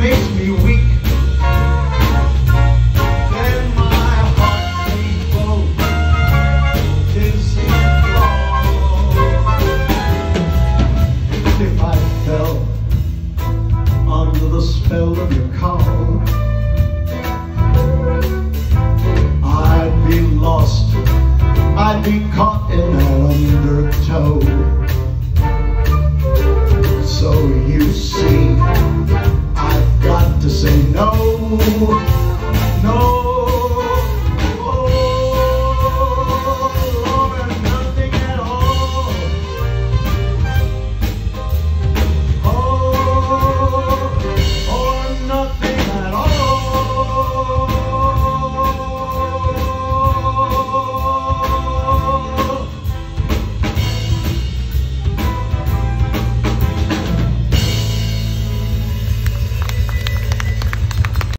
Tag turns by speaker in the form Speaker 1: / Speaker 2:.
Speaker 1: makes me weak. Then my heart beats both, dizzy and if I fell under the spell of your call, I'd be lost, I'd be caught in that undertow. So you see, I've got to say no.